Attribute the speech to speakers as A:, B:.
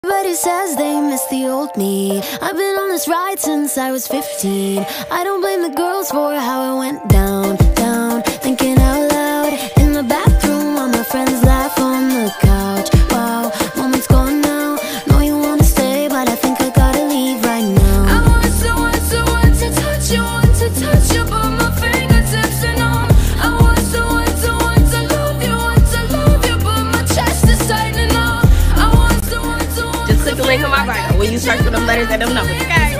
A: Everybody says they miss the old me. I've been on this ride since I was 15. I don't blame the girls for how it went down, down. Thinking out loud in the bathroom while my friends laugh on the couch. Wow, moment's gone now. Know you wanna stay, but I think I gotta leave right now.
B: I want to touch you, but my fingertips are numb. I want to love you, but my chest is tightening up. I want to
C: Just click the link on my bio when you search for them letters and them numbers, okay?